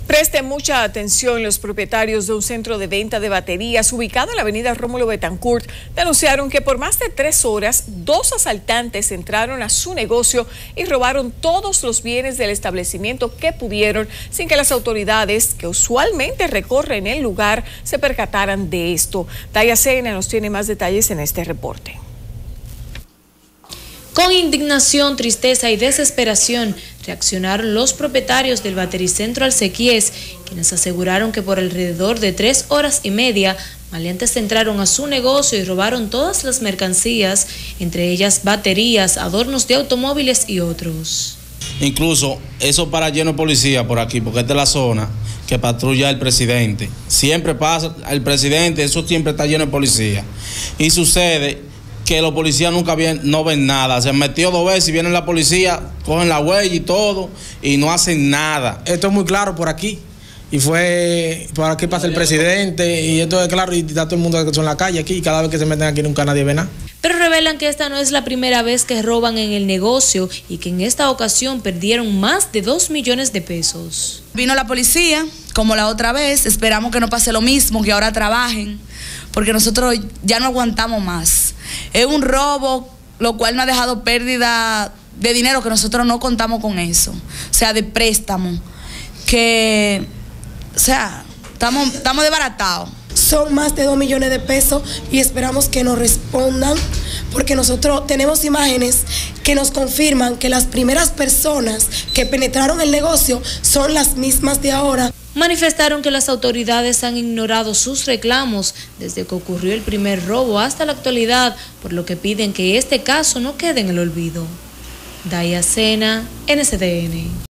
Presten mucha atención. Los propietarios de un centro de venta de baterías ubicado en la avenida Rómulo Betancourt denunciaron que por más de 3 horas, 2 asaltantes entraron a su negocio y robaron todos los bienes del establecimiento que pudieron, sin que las autoridades, que usualmente recorren el lugar, se percataran de esto. Daya Sena nos tiene más detalles en este reporte. Con indignación, tristeza y desesperación reaccionaron los propietarios del Batericentro Alcequies, quienes aseguraron que por alrededor de 3 horas y media, maleantes entraron a su negocio y robaron todas las mercancías, entre ellas baterías, adornos de automóviles y otros. Incluso eso para lleno de policía por aquí, porque esta es la zona que patrulla el presidente. Siempre pasa el presidente, eso siempre está lleno de policía. Y sucede que los policías nunca no ven nada. Se metió 2 veces y viene la policía, cogen la huella y todo, y no hacen nada. Esto es muy claro por aquí. Y fue, por aquí pasa el presidente, y esto es claro, y está todo el mundo que son en la calle aquí, y cada vez que se meten aquí nunca nadie ve nada. Pero revelan que esta no es la primera vez que roban en el negocio y que en esta ocasión perdieron más de 2 millones de pesos. Vino la policía, como la otra vez, esperamos que no pase lo mismo, que ahora trabajen, porque nosotros ya no aguantamos más. Es un robo, lo cual no ha dejado pérdida de dinero, que nosotros no contamos con eso. O sea, de préstamo, que, o sea, estamos desbaratados. Son más de 2 millones de pesos y esperamos que nos respondan, porque nosotros tenemos imágenes que nos confirman que las primeras personas que penetraron el negocio son las mismas de ahora. Manifestaron que las autoridades han ignorado sus reclamos desde que ocurrió el primer robo hasta la actualidad, por lo que piden que este caso no quede en el olvido. Daya Sena, NCDN.